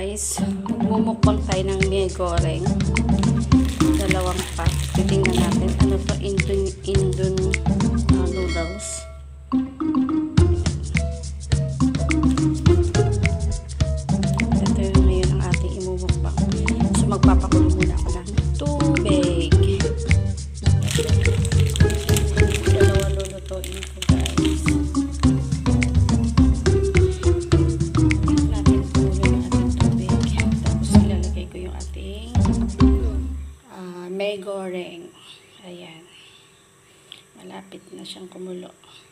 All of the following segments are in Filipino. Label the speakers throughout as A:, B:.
A: guys, magmumukbang tayo ng goreng. Dalawang pack. Titingnan natin ano to, Indon noodles. Ito yung ngayon ang ating imumukbang. So magpapakulo muna ako ng tubig. Dalawa lulutuin ko guys. May goreng. Ayan. Malapit na siyang kumulo.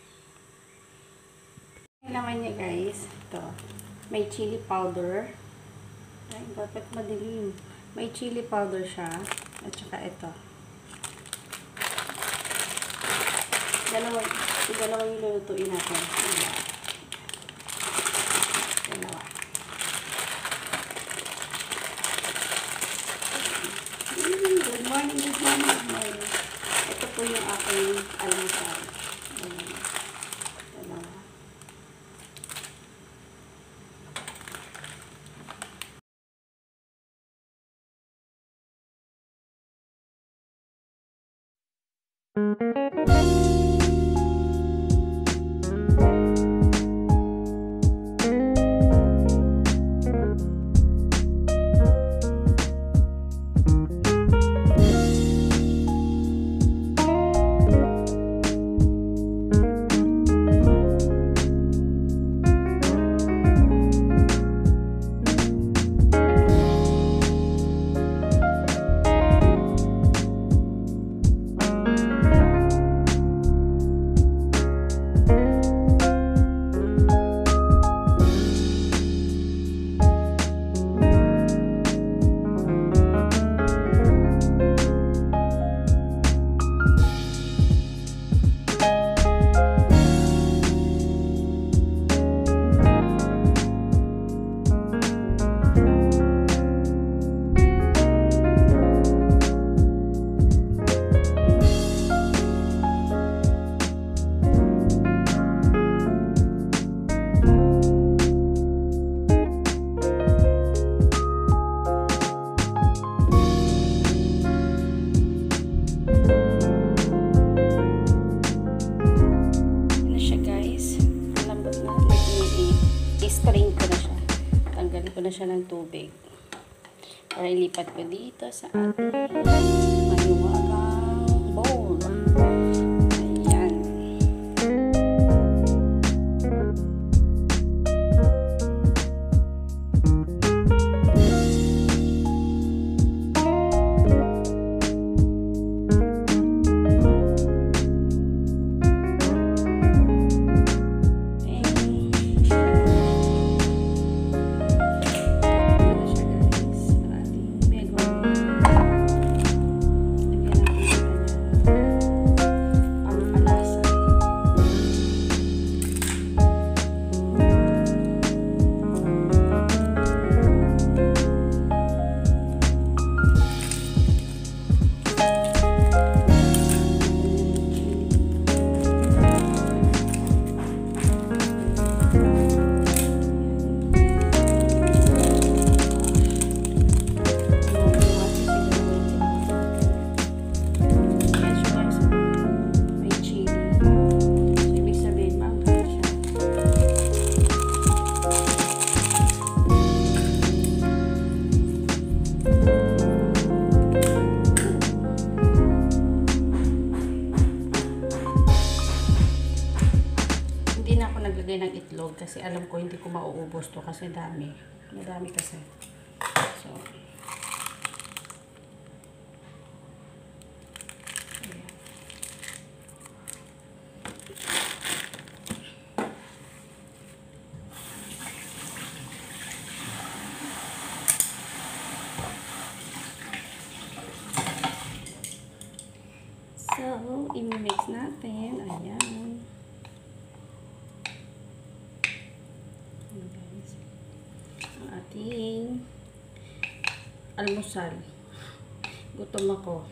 A: Ang naman niya guys, ito. May chili powder. Ay, bakit madilim? May chili powder siya. At saka ito. Dalawa yung lulutuin natin. Dalawa. Good morning. Ito po yung aking almusal. Dalawa. Na siya ng tubig para ilipat ko dito sa ating mahiwagang bowl. Ayan. Naglagay ng itlog kasi alam ko hindi ko mauubos to kasi madami kasi. So ayan. So i-mix natin. Ayan. Ang ating almusal. Gutom ako.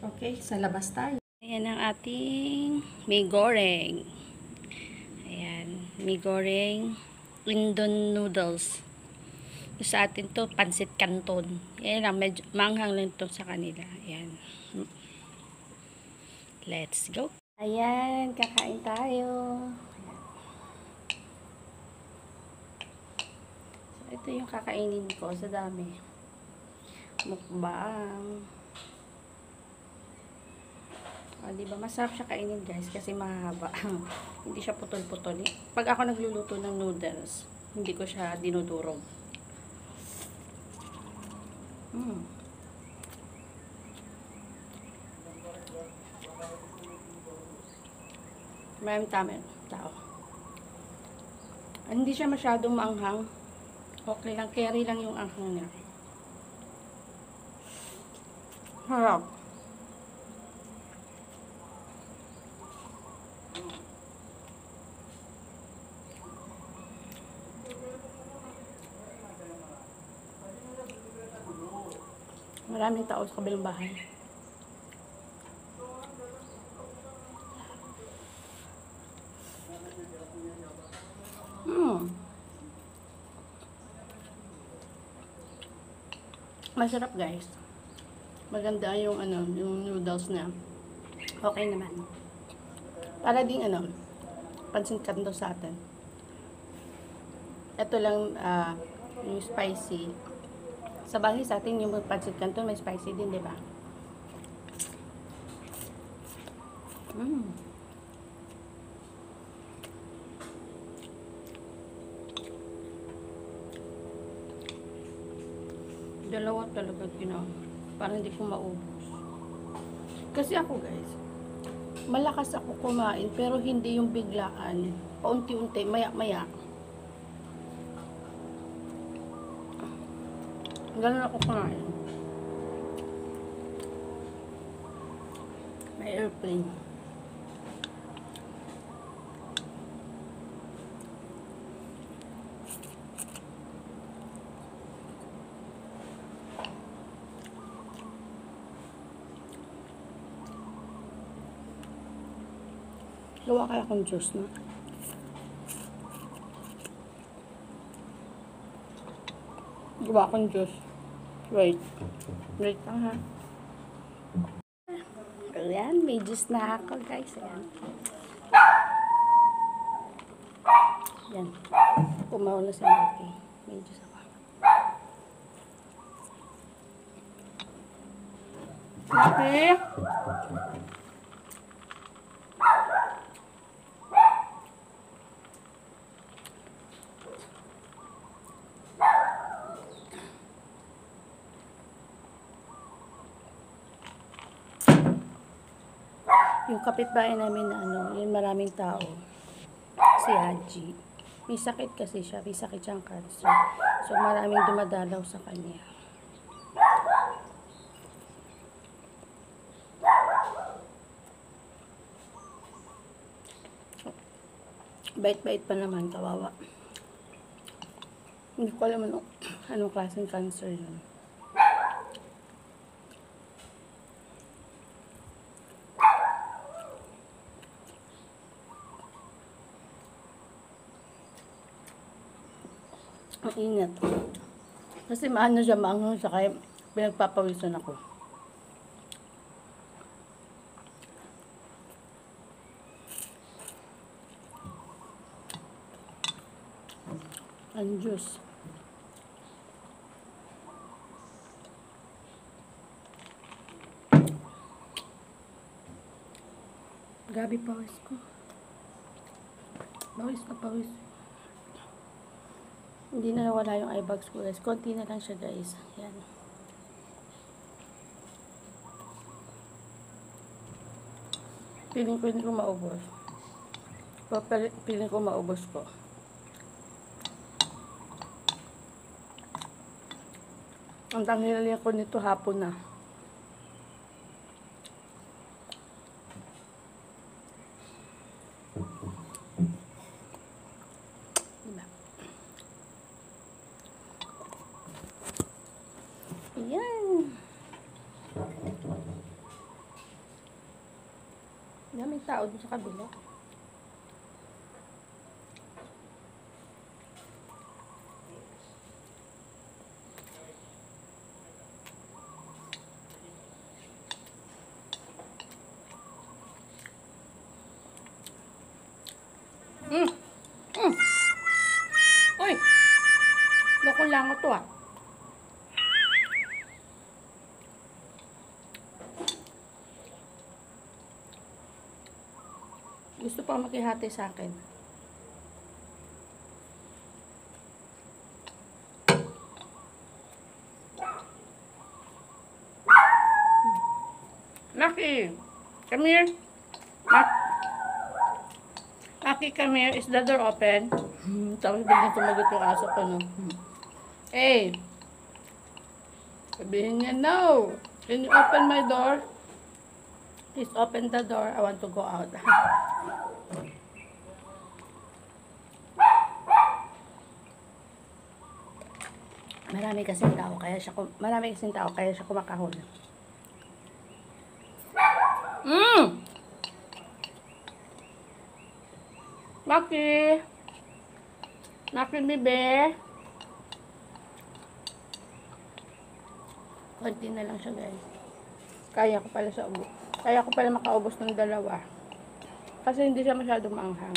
A: Okay, sa labas tayo. Ayan ang ating may goreng. Ayan, may goreng Indon noodles. Sa atin to, pansit canton. Ayan lang, medyo manghang lang to sa kanila. Ayan. Let's go. Ayan, kakain tayo. So, ito yung kakainin ko sa dami. Mukbang. Diba? Masarap siya kainin guys kasi mahaba. Hindi siya putol-putol. Pag ako nagluluto ng noodles, hindi ko siya dinudurog. Maraming tao. Hindi siya masyadong maanghang. Okay lang, carry lang yung anghang niya. Harap. Maraming tao sa kabilang bahay. Masarap guys. Maganda yung yung noodles niya. Okay naman. Para ding pansit canton sa atin. Ito lang yung spicy. Sa bagay sa atin yung pansit canton may spicy din, 'di ba? Dalawa talaga para hindi ko maubos. Kasi ako guys, malakas ako kumain pero hindi yung biglaan. Paunti-unti, maya-maya. Ganun ako kumain. May airplane. Gawa kaya akong juice, no? Gawa akong juice. Wait. Wait lang, ha? Ayan, may juice na ako, guys. Ayan. Ayan. Pumaw na si Maki. May juice ako. Maki! Yung kapitbahay namin na yung maraming tao, si Haji, may sakit kasi siya, may sakit siyang cancer. So maraming dumadalaw sa kanya. Bait-bait pa naman, kawawa. Hindi ko alam anong klaseng cancer yun. Ang ingat. Kasi siya, maanghang siya, kaya pinagpapawisan ako. Ang juice. Gabi pawis ko. Pawis na pawis. Hindi na nawala yung eye bags ko guys. Konti na lang siya guys. Yan. Piling ko hindi ko maubos. Piling ko maubos ko. Ang tanghali ko nito hapon na. Ayan. May tao dun sa kabila. Uy! Loko lang ito ah. Gusto pa makihati sa akin. Maki, come here. Maki, come here. Is the door open? Tapos biglang sumagot yung aso ko, no? Hey! Sabihin niya, no! Can you open my door? Please open the door. I want to go out. Marami kasing tao kaya siya kumakahol. Maki! Maki, bebe! Konti na lang siya, guys. Kaya ko pala makaubos ng dalawa. Kasi hindi siya masyadong maanghang.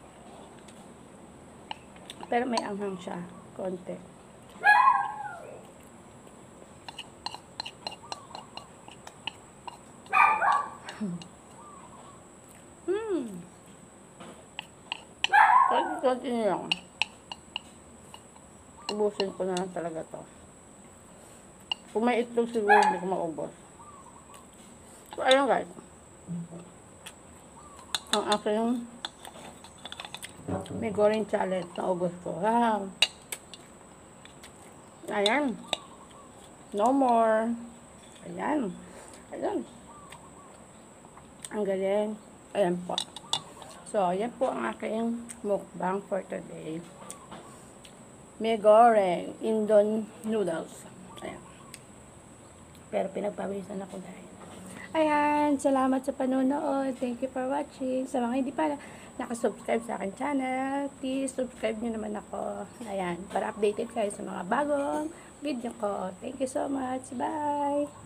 A: Pero may anghang siya. Konti. Konti niya lang. Ubusin ko na lang talaga to. Kung may itlog siguro hindi ko maubos. So, ayun guys. Ang aking may goreng challenge na ubos ko. Wow. Ayan. No more. Ayan. Ayan. Ang galing. Ayan po. So, ayan po ang aking mukbang for today. May goreng Indon noodles. Ayan. Pero pinagpawisan ako dahil. Ayan. Salamat sa panonood. Thank you for watching. Sa mga hindi pa nakasubscribe sa aking channel, please subscribe nyo naman ako. Ayan. Para updated kayo sa mga bagong video ko. Thank you so much. Bye!